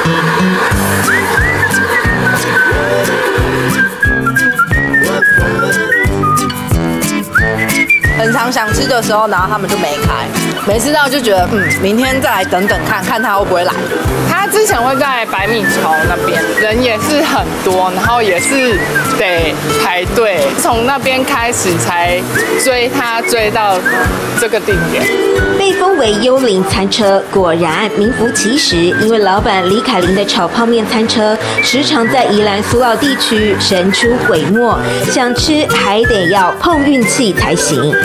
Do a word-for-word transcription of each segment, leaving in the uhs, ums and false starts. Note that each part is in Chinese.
很常想吃的时候，然后他们就没开，没吃到就觉得，嗯，明天再来等等看看他会不会来。 他之前会在百米桥那边，人也是很多，然后也是得排队，从那边开始才追他追到这个地点。 被封为幽灵餐车，果然名副其实。因为老板李凯琳的炒泡面餐车时常在宜兰苏澳地区神出鬼没，想吃还得要碰运气才行。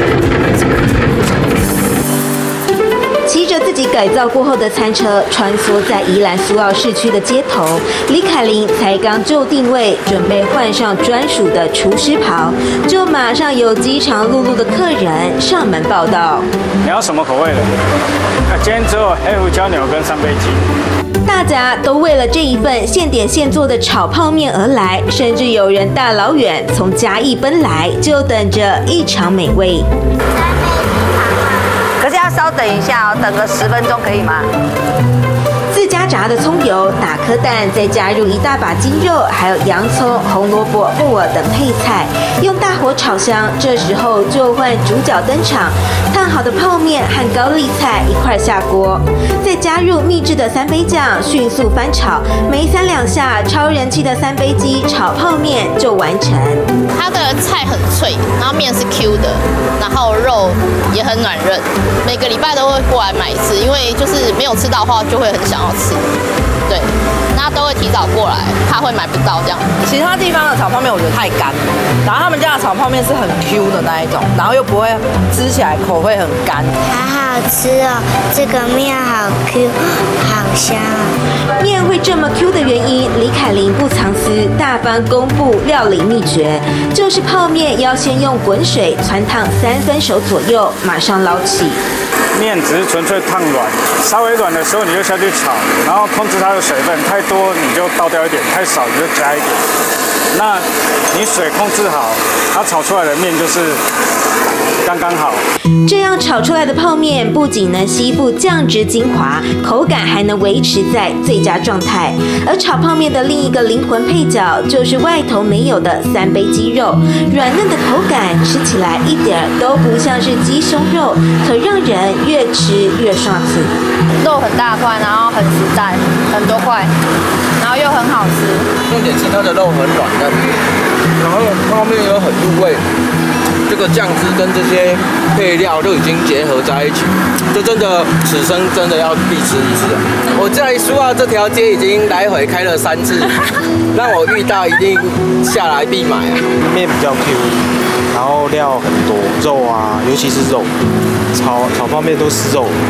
骑着自己改造过后的餐车穿梭在宜兰苏澳市区的街头，李凯琳才刚就定位，准备换上专属的厨师袍，就马上有饥肠辘辘的客人上门报到。 你要什么口味的？今天只有黑胡椒牛跟三杯鸡。 大家都为了这一份现点现做的炒泡面而来，甚至有人大老远从嘉义奔来，就等着一场美味。 可是要稍等一下哦，等个十分钟可以吗？ 自家炸的葱油，打颗蛋，再加入一大把鸡肉，还有洋葱、红萝卜、木耳等配菜，用大火炒香。这时候就换主角登场，烫好的泡面和高丽菜一块下锅，再加入秘制的三杯酱，迅速翻炒，没三两下，超人气的三杯鸡炒泡面就完成。 它的菜很脆，然后面是 Q 的，然后肉也很软润。每个礼拜都会过来买一次，因为就是没有吃到的话，就会很想要吃。对，那都会提早过来，怕会买不到这样。 其他地方的炒泡面我觉得太干，然后他们家的炒泡面是很 Q 的那一种，然后又不会吃起来口会很干。 好好吃哦，这个面好 Q， 好香哦。 面会这么 Q 的原因，李凯琳不藏私，大方公布料理秘诀，就是泡面要先用滚水汆烫三分熟左右，马上捞起。 面只是纯粹烫软，稍微软的时候你就下去炒，然后控制它的水分，太多你就倒掉一点，太少你就加一点。那你水控制好，它炒出来的面就是刚刚好。 这样炒出来的泡面不仅能吸附酱汁精华，口感还能维持在最佳状态。而炒泡面的另一个灵魂配角就是外头没有的三杯鸡肉，软嫩的口感，吃起来一点都不像是鸡胸肉，可让人越吃越爽嘴。 肉很大块，然后很实在，很多块，然后又很好吃。 重点是它的肉很软嫩，然后泡面又很入味。这个酱汁跟这些配料都已经结合在一起，这真的此生真的要必吃一次。我在苏澳这条街已经来回开了三次，让我遇到一定下来必买啊。 面比较 Q， 然后料很多，肉啊，尤其是肉，炒炒泡面都是肉。